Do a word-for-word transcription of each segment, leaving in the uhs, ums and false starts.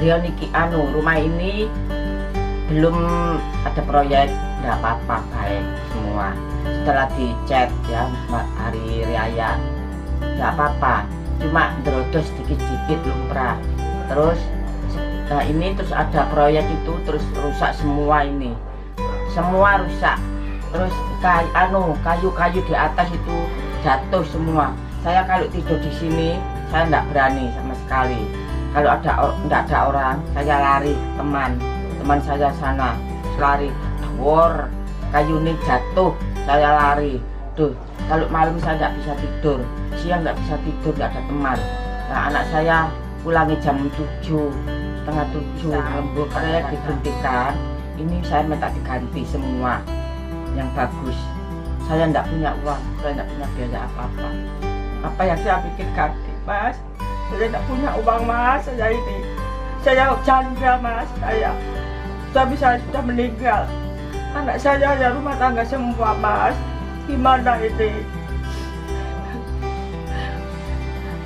beliau niki anu rumah ini belum ada proyek, nggak apa-apa, baik semua. Setelah dicet ya hari raya nggak apa-apa, cuma derodos sedikit-sedikit lumrah. Terus nah ini terus ada proyek itu terus rusak semua, ini semua rusak. Terus kayu anu kayu-kayu di atas itu jatuh semua. Saya kalau tidur di sini saya nggak berani sama sekali. Kalau ada nggak ada orang saya lari, teman teman saya sana lari, war kayu ini jatuh saya lari. Tuh kalau malam saya nggak bisa tidur, siang nggak bisa tidur, nggak ada teman. Nah anak saya pulangnya jam tujuh setengah tujuh, lembur proyek diberhentikan. Ini saya minta diganti semua yang bagus. Saya nggak punya uang, saya nggak punya biaya apa-apa. Apa yang saya pikir ganti, Mas? Saya nggak punya uang, Mas. Saya ini saya janda, Mas. Saya suami saya sudah meninggal, anak saya ya rumah tangga semua, Mas. Gimana ini?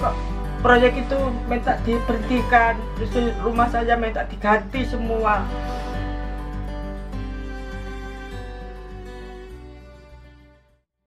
Proyek itu minta diberhentikan, terus rumah saya minta diganti semua.